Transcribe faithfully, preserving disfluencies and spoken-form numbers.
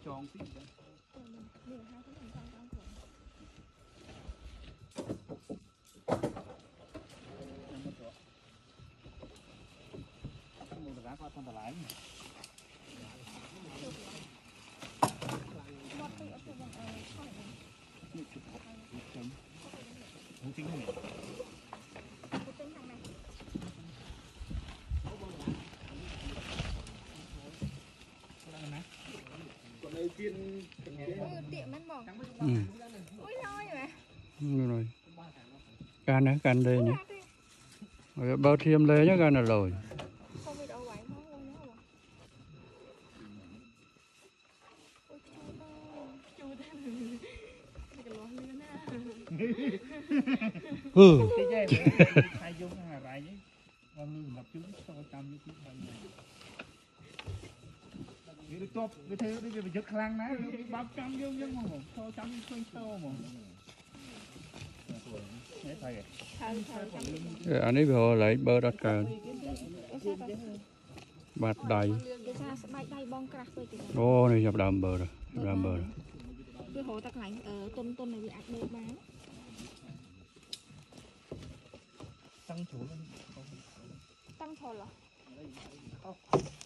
tròn tí một là qua con lái không chính này tiệm ăn mỏng Ừ. ui thôi mà Đúng rồi. Can á, can đây nhé. Rồi bao thêm lấy nhá, can là rồi. không bị đậu quậy không luôn nhá ôi chú ta cái lúa lên á Ừ. cái dây hai vô hai bài chứ con lưu một chú cho trăm với chú bài cái top cái thế cái bị giật khăn ná bao trăm vô nhưng mà cho trăm khơi sâu mà Anh ấy vừa lấy bơ đất cờ bạt đầy. Ô này nhập đầm bờ rồi, nhập đầm bờ rồi. cái hồ tắc lạnh ở tuần tuần này bị ạt đê bán tăng chủ tăng thôi là